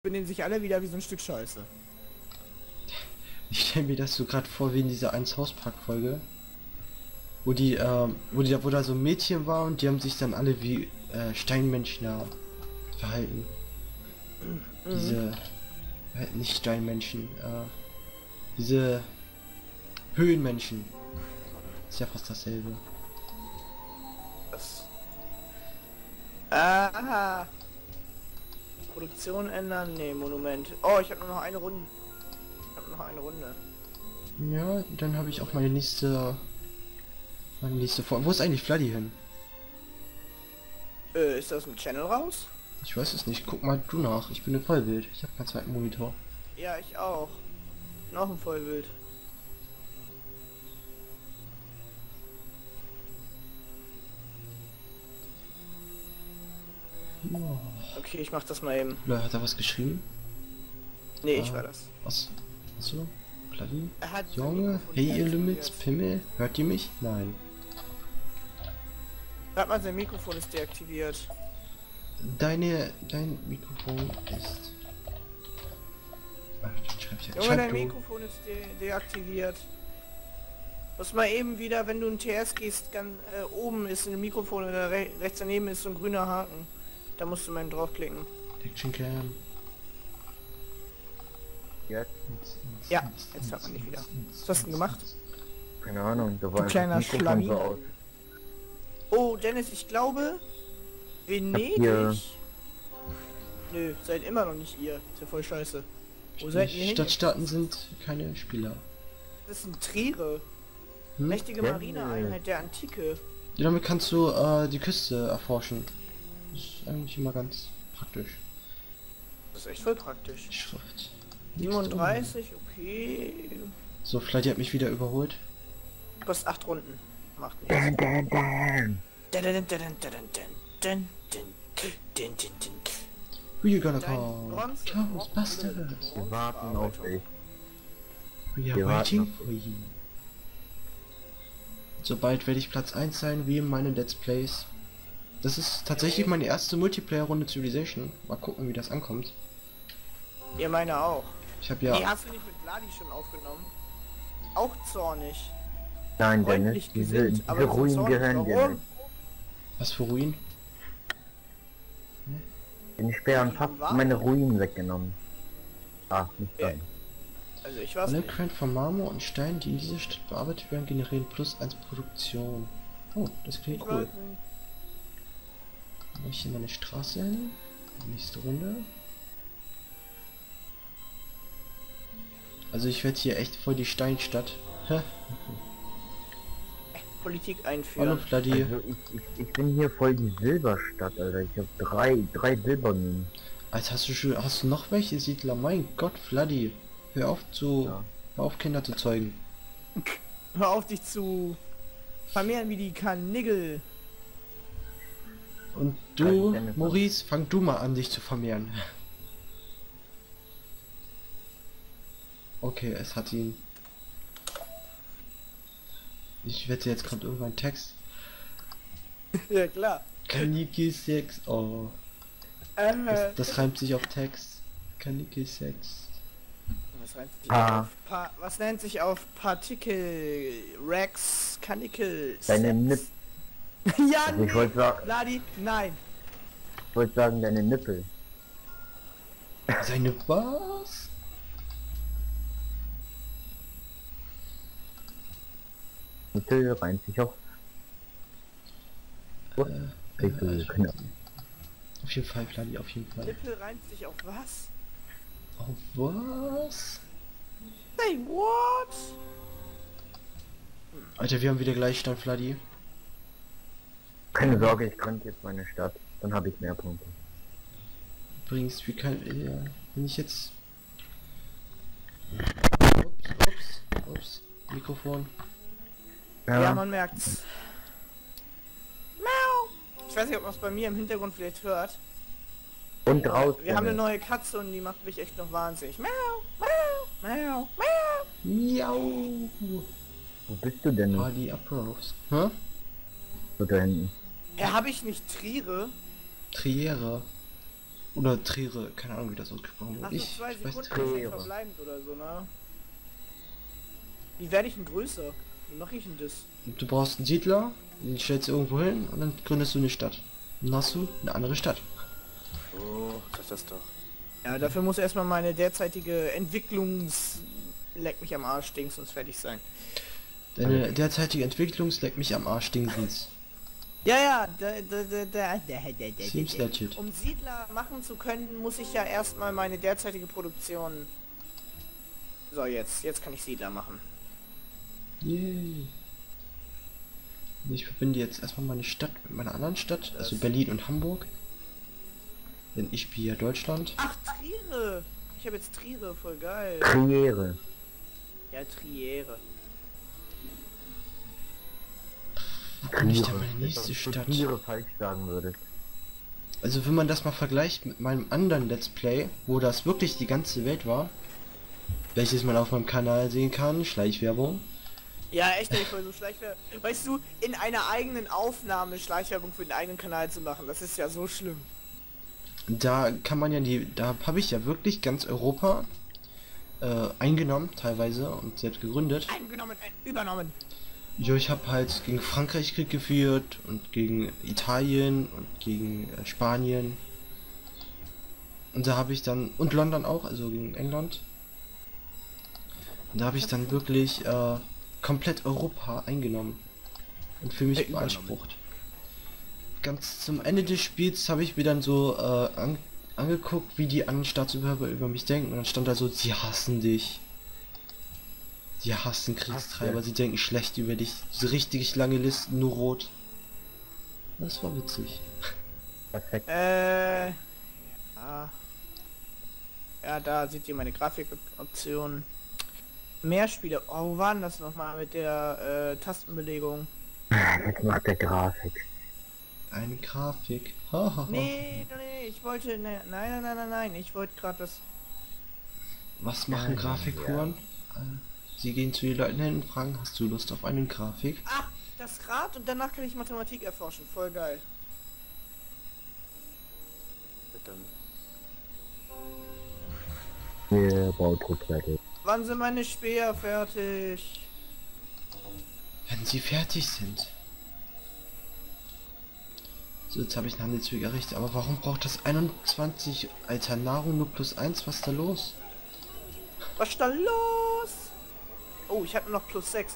benehmen sich alle wieder wie so ein Stück Scheiße. Ich stelle mir das so gerade vor wie in dieser 1 Hauspark-Folge. Wo da so ein Mädchen war und die haben sich dann alle wie Steinmenschen verhalten. Diese nicht Steinmenschen, diese Höhenmenschen. Ist ja fast dasselbe. Das. Aha. Produktion ändern? Nee, Monument. Oh, ich habe nur noch eine Runde. Ja, dann habe ich auch meine nächste Folge. Wo ist eigentlich Fladdy hin? Ist das ein Channel raus? Ich weiß es nicht. Guck mal du nach. Ich bin im Vollbild. Ich habe keinen zweiten Monitor. Ja, ich auch. Noch ein Vollbild. Ja. Okay, ich mach das mal eben. Hat er was geschrieben? Nee, ich war das. Was? Achso? Fladdy? Er hat Junge, hey ihr Limits, Pimmel, hört ihr mich? Nein. Sag mal, sein Mikrofon ist deaktiviert. Dein Mikrofon ist... Ach, dann schreib ich ja. Junge, dein Mikrofon ist deaktiviert. Muss mal eben wieder, wenn du in TS gehst, ganz oben ist ein Mikrofon oder rechts daneben ist so ein grüner Haken. Da musst du mal eben draufklicken. Action Cam. Jetzt? Ja, jetzt hört man dich wieder. Was hast du denn gemacht? Keine Ahnung, da war Du kleiner das Mikrofon Schlawiner. so aus. Oh, Dennis, ich glaube, Venedig... Nö, seid immer noch nicht ihr. Ist ja voll scheiße. Wo seid ihr Die hin? Stadtstaaten sind keine Spieler. Das ist ein Triere. Hm? Mächtige Ja, Marineeinheit der Antike. Ja, damit kannst du die Küste erforschen. Das ist eigentlich immer ganz praktisch. Das ist echt voll praktisch. Schrift. 37, okay. So, vielleicht hat mich wieder überholt. Kostet 8 Runden. Macht nichts. Dan, dan, dan. Who you gonna Dein call? Bronze- Ghostbusters. Wir warten auf dich. We are Wir warten waiting auf for you. Sobald werde ich Platz 1 sein, wie in meinen Let's Plays. Das ist tatsächlich meine erste Multiplayer-Runde Civilization. Mal gucken, wie das ankommt. Ihr meine auch. Ich habe Die ja... hast du nicht mit Vladi schon aufgenommen? Auch zornig. Nein, Freundlich Dennis, diese gesinnt, aber so Ruinen zornig. gehören dir Warum? nicht. Was für Ruin? Den Sperren fast meine Ruinen weggenommen. Ach, nicht Ja. dann. Also ich weiß Alle nicht. Quellen von Marmor und Stein, die in dieser Stadt bearbeitet werden, generieren plus 1 Produktion. Oh, das klingt Ich cool. weiß nicht. Mach ich hier meine Straße hin. Nächste Runde. Also ich werde hier echt voll die Steinstadt. Hä? Politik Hallo einführen. Fladdy. Also ich bin hier voll die Silberstadt, Alter. Ich habe drei Silberminen. Als hast du noch welche Siedler? Mein Gott, Fladdy. Hör auf Ja. hör auf Kinder zu zeugen. Hör auf dich zu vermehren wie die Karniggel. Und du, Dennis, Maurice, fang du mal an, dich zu vermehren. Okay, es hat ihn. Ich wette, jetzt kommt irgendwann Text. Ja klar. Kaniki 6. Oh. Das reimt sich auf Text. Kaniki 6. Was nennt sich auf Partikel Rex Karnickel? Deine Nippel. Ja, Also nee. ich wollte sagen, Ladi, nein. deine Nippel. Seine was? Nippel reimt sich auf. Genau. Auf jeden Fall, Fladdy, auf jeden Fall. Nippel reimt sich auf was? Auf was? Say what? Alter, wir haben wieder Gleichstand, Fladdy. Keine Sorge, ich gründe jetzt meine Stadt. Dann habe ich mehr Punkte. Übrigens, wenn ich jetzt... Ups, Mikrofon. Ja, man merkt's. Miau. Ich weiß nicht, ob man es bei mir im Hintergrund vielleicht hört. Und raus. Wir haben eine Dennis. neue Katze und die macht mich echt noch wahnsinnig. Miau, miau, miau, miau. Miau. Wo bist du denn? Party approves. Hä? So da hinten. Ja, habe ich nicht Triere? Triere. Oder Triere, keine Ahnung, wie das ausgesprochen wird. Ach, so 2 Ich weiß Sekunden Triere. ist verbleibend oder so, ne? Wie werde ich denn größer? Wie mache ich denn das? Du brauchst einen Siedler, den stellst du irgendwo hin und dann gründest du eine Stadt. Dann hast du eine andere Stadt. Oh, sag das doch. Ja, dafür muss erstmal meine derzeitige Leck mich am Arsch Dings sonst fertig sein. Deine derzeitige Entwicklungsleck mich am Arsch Dingsens. Ja, Seems legit. um Siedler machen zu können, muss ich ja erstmal meine derzeitige Produktion... So, jetzt kann ich Siedler machen. Yay. Ich verbinde jetzt erstmal meine Stadt mit meiner anderen Stadt, also Berlin und Hamburg. Denn ich spiele ja Deutschland. Ach, Triere! Ich habe jetzt Triere, voll geil. Triere. Ja, Triere. Bin ich dann meine nächste Dass du Stadt? Triere falsch sagen würdest. Also wenn man das mal vergleicht mit meinem anderen Let's Play, wo das wirklich die ganze Welt war, welches man auf meinem Kanal sehen kann, Schleichwerbung. Ja, echt, ich voll so Schleichwerbung. Weißt du, in einer eigenen Aufnahme Schleichwerbung für den eigenen Kanal zu machen, das ist ja so schlimm. Da kann man ja da habe ich ja wirklich ganz Europa eingenommen teilweise und selbst gegründet. Eingenommen, übernommen. Ja, ich habe halt gegen Frankreich Krieg geführt und gegen Italien und gegen Spanien. Und da habe ich dann, und London auch, also gegen England. Und da habe ich dann wirklich komplett Europa eingenommen und für mich beansprucht. Ganz zum Ende des Spiels habe ich mir dann so angeguckt, wie die anderen Staatsüberhaupt über mich denken. Und dann stand da so, sie hassen dich. Sie hassen Kriegstreiber, sie denken schlecht über dich. So richtig lange Listen, nur rot. Das war witzig. Perfekt. Ja. Ja, da seht ihr meine Grafikoption. Mehr Spiele. Oh, wo waren das nochmal mit der Tastenbelegung? Was macht der Grafik? Eine Grafik. Hahaha. Nee, ich wollte... Ne, nein, ich wollte gerade das... Was machen Grafikuren? Sie gehen zu den Leuten hin und fragen, hast du Lust auf eine Grafik? Ach, das Rad und danach kann ich Mathematik erforschen. Voll geil. Bitte. Hier baut rückwärts. Wann sind meine Speer fertig? Wenn sie fertig sind. So, jetzt habe ich einen Handelsweg errichtet, aber warum braucht das 21 Alter Nahrung nur +1? Was ist da los? Was ist da los? Oh, ich hatte noch +6.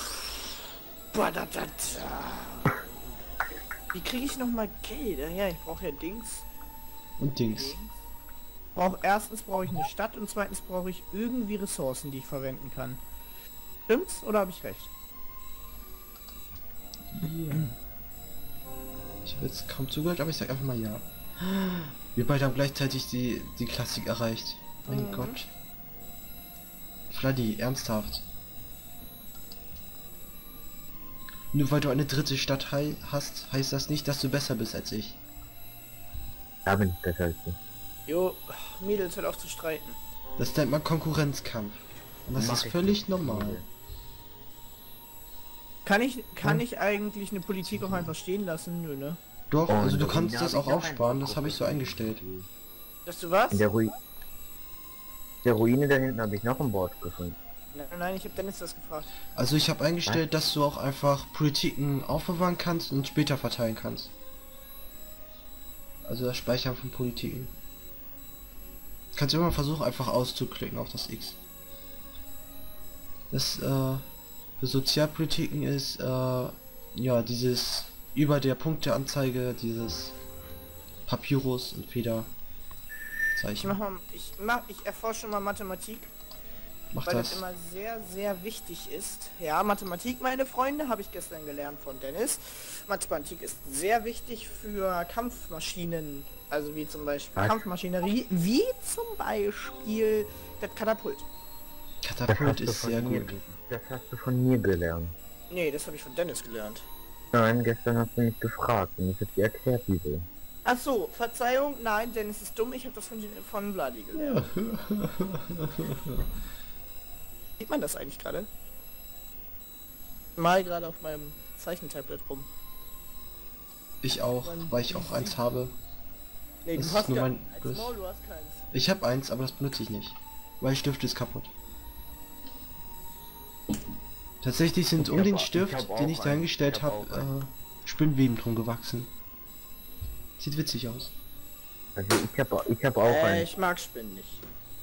Wie kriege ich noch mal Geld? Ja, ich brauche ja Dings. Und Dings. Erstens brauche ich eine Stadt und zweitens brauche ich irgendwie Ressourcen, die ich verwenden kann. Stimmt's? Oder habe ich recht? Ja. Ich habe jetzt kaum zugehört, aber ich sag einfach mal ja. Wir beide haben gleichzeitig die Klassik erreicht. Mein Gott. Fladdy, ernsthaft. Nur weil du eine dritte Stadt hast, heißt das nicht, dass du besser bist als ich. Da bin ich besser als du. Jo, Mädels, hört auf zu streiten. Das nennt man Konkurrenzkampf. Und das ist völlig normal. Kann ich eigentlich eine Politik auch einfach stehen lassen? Nö, ne? Doch, Oh, also in du der kannst Ruine das hab auch ich auch aufsparen, einen das habe ich so eingestellt. Dass du was? In der Ruine da hinten habe ich noch ein Board gefunden. Nein, ich habe Dennis das gefragt. Also ich habe eingestellt, dass du auch einfach Politiken aufbewahren kannst und später verteilen kannst. Also das Speichern von Politiken. Kannst du immer versuchen, einfach auszuklicken auf das X. Das für Sozialpolitiken ist ja dieses über der Punkteanzeige, dieses Papyrus und Feder Zeichen. Ich erforsche mal Mathematik, Mach weil das das. immer sehr, sehr wichtig ist. Ja, Mathematik, meine Freunde, habe ich gestern gelernt von Dennis. Mathematik ist sehr wichtig für Kampfmaschinen, also wie zum Beispiel Was? Kampfmaschinerie, wie zum Beispiel das Katapult. Katapult ist sehr gut. Das hast du von mir gelernt. Nee, das habe ich von Dennis gelernt. Nein, gestern hast du mich gefragt und ich hab dir erklärt, wieso. Ach so, Verzeihung, nein, Dennis ist dumm, ich habe das von Vladi gelernt. Sieht man das eigentlich gerade? Mal gerade auf meinem Zeichentablet rum. Ich auch, weil ich auch eins habe. Nee, Das du ist hast nur gar mein als Bös. Maul, du hast keins. Ich habe eins, aber das benutze ich nicht. Weil Stift ist kaputt. Tatsächlich sind Ich um hab den auch- ich Stift, hab den auch ich da einen. hingestellt Ich hab auch habe, Spinnweben drum gewachsen. Sieht witzig aus. Also ich hab auch einen. Ich mag Spinnen nicht.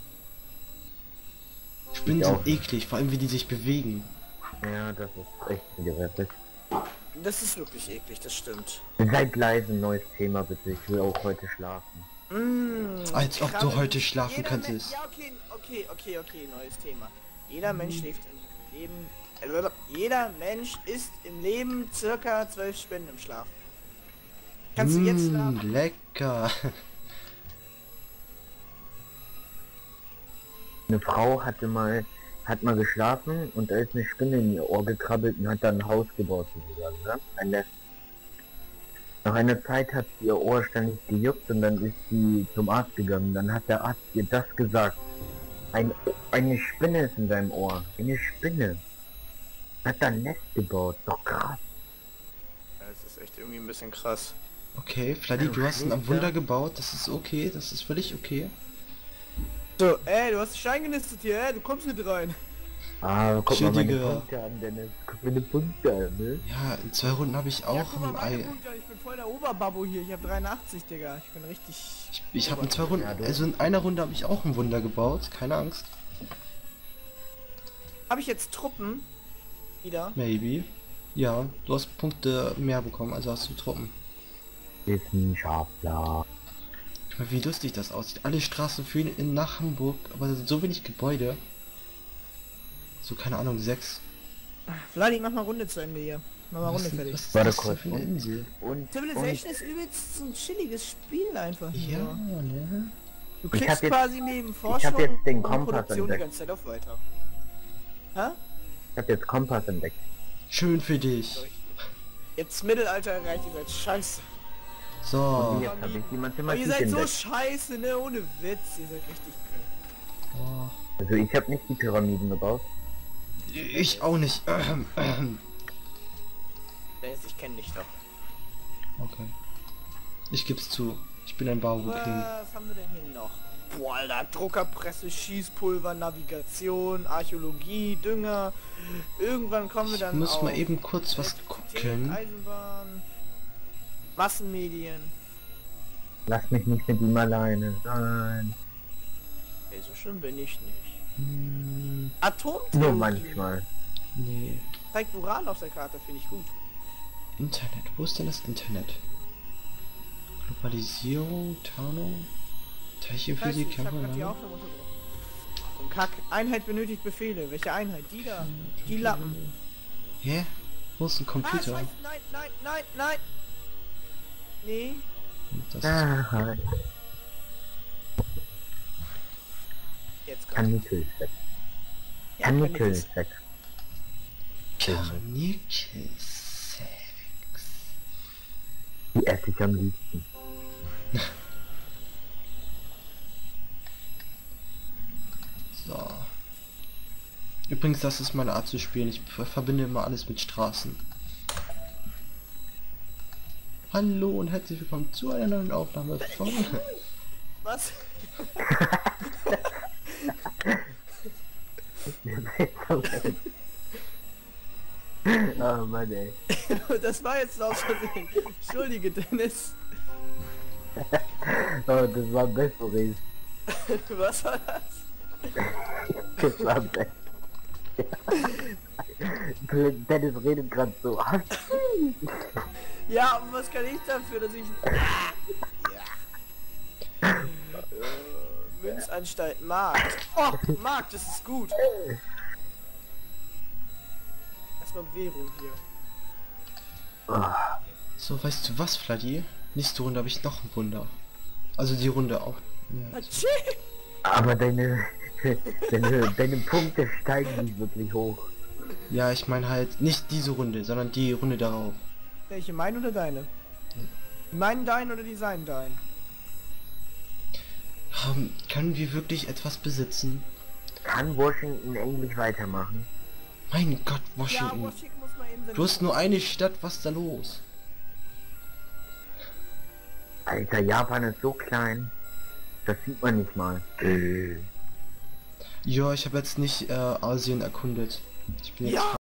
Spinnen Ich sind auch. eklig, vor allem wie die sich bewegen. Ja, das ist echt gerettet. Das ist wirklich eklig, das stimmt. Seid leise, neues Thema bitte. Ich will auch heute schlafen. Als ob du heute schlafen Jeder könntest. Ja, okay, neues Thema. Jeder Mensch lebt im Leben... jeder Mensch ist im Leben circa 12 Spinnen im Schlaf. Kannst du jetzt schlafen? Lecker. Eine Frau hat mal geschlafen und da ist eine Spinne in ihr Ohr gekrabbelt und hat dann ein Haus gebaut sozusagen, ne? Ein Nest. Nach einer Zeit hat ihr Ohr ständig gejuckt und dann ist sie zum Arzt gegangen. Dann hat der Arzt ihr das gesagt. Eine Spinne ist in seinem Ohr. Eine Spinne. Hat da ein Nest gebaut. Doch krass. Ja, es ist echt irgendwie ein bisschen krass. Okay, Fladdy, du hast ein Wunder gebaut. Das ist okay, das ist völlig okay. So, du hast Stein genistet hier, du kommst nicht rein. Ah, guck mal meine Entschuldige. Punkte an, Dennis. Guck meine Punkte an, ne? Ja, in 2 Runden habe ich Ja, auch guck mal ein meine Ei. Punkte an, ich bin voll der Oberbabbo hier, ich habe 83, Digga. Ich bin richtig... Ich habe in 2 Runden, Ja, du. also in einer Runde habe ich auch ein Wunder gebaut. Keine Angst. Habe ich jetzt Truppen? Wieder? Maybe. Ja, du hast Punkte mehr bekommen, also hast du Truppen. Wissenschaftler. Guck mal, wie lustig das aussieht. Alle Straßen führen nach Hamburg, aber da sind so wenig Gebäude. So, keine Ahnung, 6. Vladi, mach mal Runde zu Ende hier. Mach mal Runde fertig. Was ist Warte das denn kurz. für eine Insel? Und Civilization ist übelst ein chilliges Spiel einfach. Ja, nur. ne? Du Ich klickst hab jetzt- quasi neben hab Forschung jetzt den und Kompass Produktion die entdeckt. ganze Zeit auf weiter. Hä? ich hab jetzt Kompass entdeckt. Schön für dich. Jetzt Mittelalter erreicht, ihr seid scheiße. So. Und jetzt habe ich die Aber Mathematik ihr seid so entdeckt. scheiße, ne? Ohne Witz, ihr seid richtig kacke. Oh. Also ich habe nicht die Pyramiden gebaut. Ich auch nicht. Dennis, ich kenne dich doch. Okay. Ich geb's zu. Ich bin ein Bauhoking. Was haben wir denn hier noch? Boah, Alter, Druckerpresse, Schießpulver, Navigation, Archäologie, Dünger. Irgendwann kommen wir Ich dann muss auf mal eben kurz was Elektrizität, gucken. Eisenbahn, Massenmedien. Lass mich nicht mit ihm alleine sein. Ey, so schlimm bin ich nicht. Hm, Atomtheorie. Nur manchmal. nee. Zeigt Uran auf der Karte, finde ich gut. Internet. Wo ist denn das Internet? Globalisierung, Tarnung, Teilchenphysik, Ich hab grad die Kamera. Aufnahme unterbrochen. Und Kack. Einheit benötigt Befehle. Welche Einheit? Die da. Die Lappen. Hä? Wo ist ein Ah, Computer? scheiße. Nein, nein, nein, nein. Nee. Das Ah, Jetzt kommt. Karnickelsex. Karnickelsex. Karnickelsex. Die esse ich am liebsten. So. Übrigens, das ist meine Art zu spielen. Ich verbinde immer alles mit Straßen. Hallo und herzlich willkommen zu einer neuen Aufnahme von... Was? Oh Mann, ey. Das war jetzt aus Versehen. Entschuldige, Dennis. Oh, das war Besseres. Was war das? Das war Besseres. Dennis redet gerade so. Ja, und was kann ich dafür, dass ich... Ja. Münzanstalt Markt. Oh, Markt, das ist gut. Erstmal Währung hier. So, weißt du was, Fladdy? Nächste Runde habe ich noch ein Wunder. Also die Runde auch. Ja. Hatschi! Aber deine Punkte steigen nicht wirklich hoch. Ja, ich meine halt nicht diese Runde, sondern die Runde darauf. Welche, meine oder deine? Meinen dein oder die seinen dein? Können wir wirklich etwas besitzen? Kann Washington endlich weitermachen? Mein Gott, Ja, Washington. Washington muss mal eben... Du hast nur eine Stadt, was ist da los? Alter, Japan ist so klein. Das sieht man nicht mal. Ja, ich habe jetzt nicht Asien erkundet. Ich bin jetzt Ja,